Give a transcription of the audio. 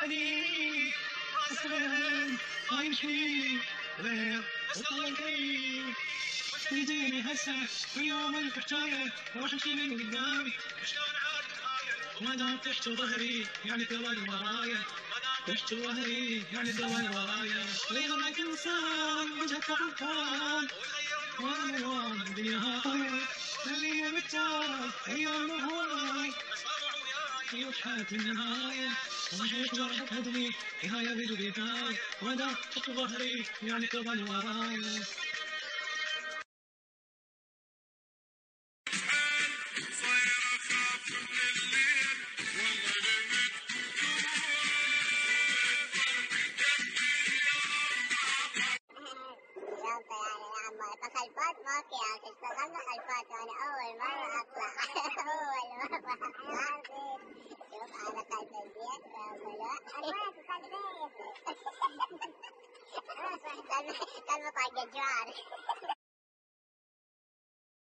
عليك السلام عايشين غير وصل الكريم يجيني هسه في يوم الحكاية روح امشي من قدامي شلون عاد تخايل وما دام تحت ظهري يعني كمان ورايا تحت ظهري يعني كمان ورايا ويغرق انسان وجهك عطان وألوان الدنيا هاي خليه متعب أيام نهاي يضحك من النهاية صحيح جرحك هدمي نهاية بالبداية وما دام تحت ظهري يعني كمان ورايا خلفات ما في يعني اشتغلنا خلفات يعني أول مرة أطلع أول مرة شوف على قلب البيت قلب طاق الجوار